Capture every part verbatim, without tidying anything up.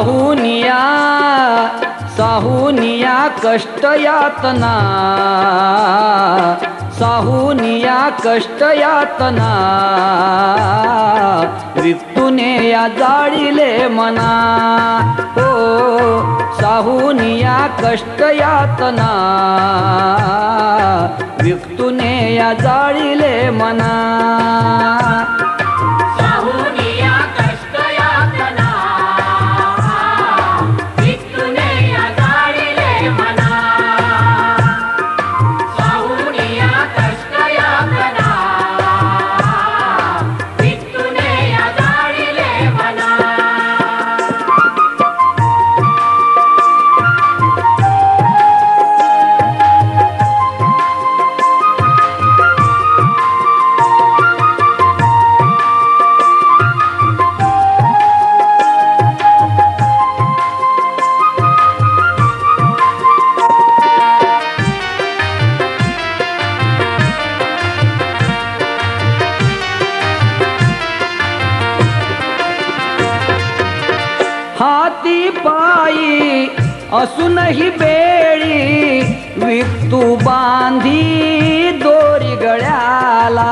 साहुनिया साहुनिया कष्ट यातना साहुनिया कष्ट यातना विकटुने या जाळिले मना हो साहुनिया कष्ट यातना विकटुने या जाळिले मना हाती पायी असूनही बेळी विकटू बांधी दोरी गळ्याला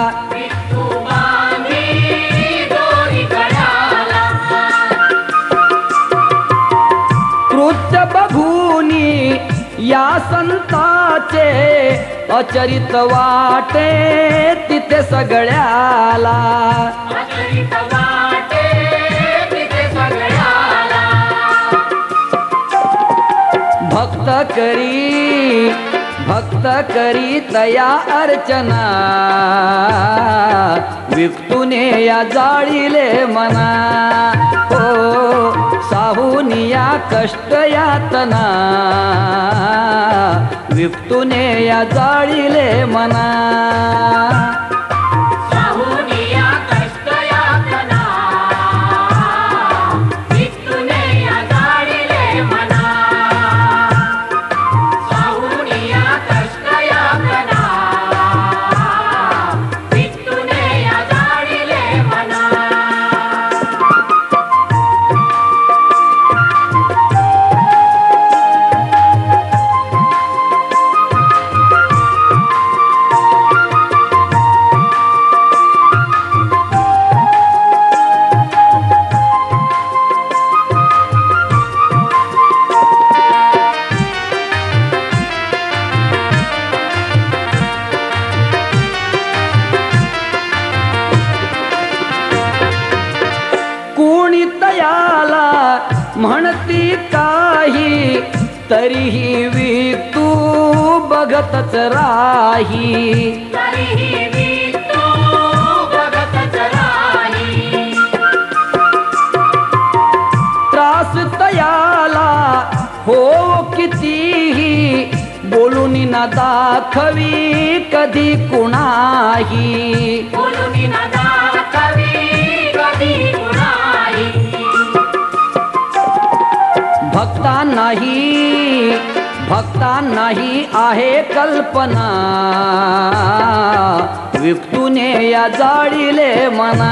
कृत्य बघूनी या संताचे अचरित वाटे तिथे सगळ्याला भक्त करी भक्त करी तया अर्चना विकटुने या जाळिले मना हो साहुनिया कष्ट यातना विकटुने या जाळिले मना म्हणती काही तरीही विकटू बघतच राही त्रास तयाला हो कितीही बोलून ना दाखवी कधी कुणाही भक्तांनाही भक्तांनाही आहे कल्पना विकटुने या जाळिले मना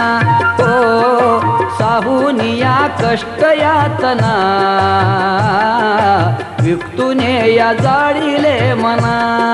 हो साहुनिया कष्ट यातना विकटुने या जाळिले मना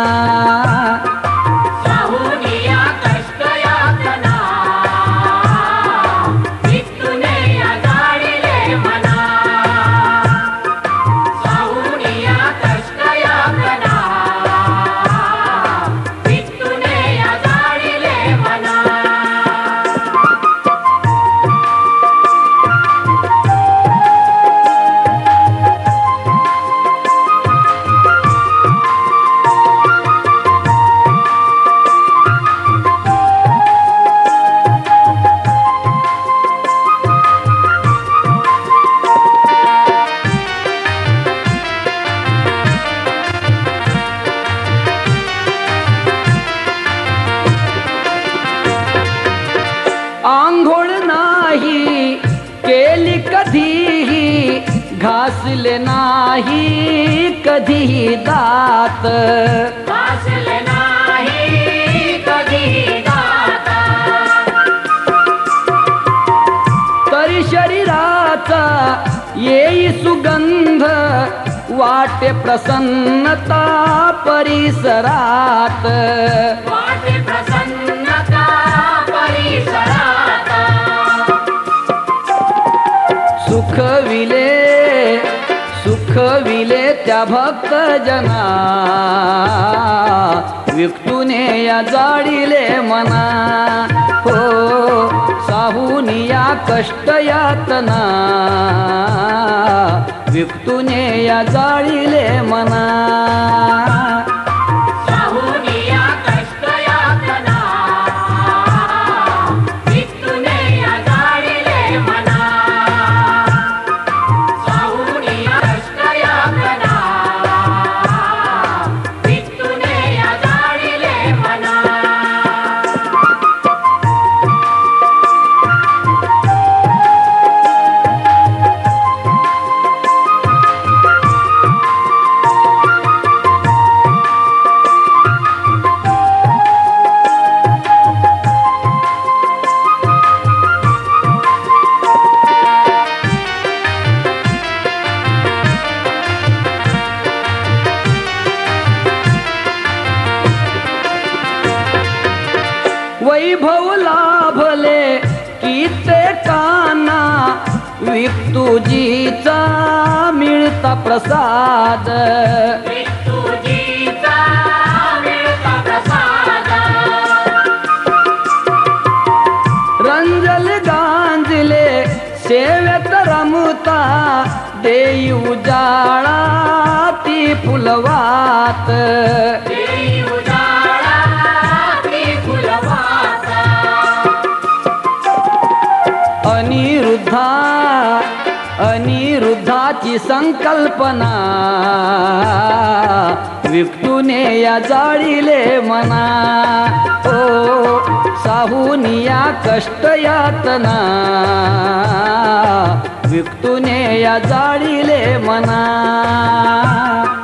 आंघोळ नाही केली कधीही घासले नाही कधीही दात घासले नाही कधीही दात तरी शरीराचा येई सुगंध वाटे प्रसन्नता परिसरात वाटे प्रसन्नता परिसरात सुखविले सुखविले त्या भक्त जना विक्तुने या जाडिले मना हो साहुनिया कष्ट यातना विक्तुने या जाडिले मना साहुनिया कष्ट यातना विक्तुने या जाडिले मना साहुनिया कष्ट यातना विक्तुने या जाडिले मना वैभव लाभले कित्येकांना विक्तुजीचा मिळता प्रसाद विक्तुजीचा मिळता प्रसाद रंजल गांजले सेवेत रमता देई उजाळा ती फुलवात देई उजाळा ती फुलवात अनिरुद्धा अनिरुद्धाची संकल्पना विक्तुने या जाळिले मना ओ साहुनिया कष्ट यातना विक्तुने या जाळिले मना